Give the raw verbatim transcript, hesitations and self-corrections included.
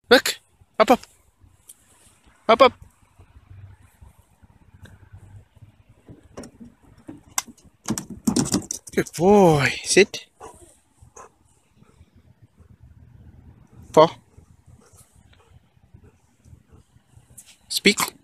Look. Up, up. Up, up. Good boy. Sit. Paw. Speak.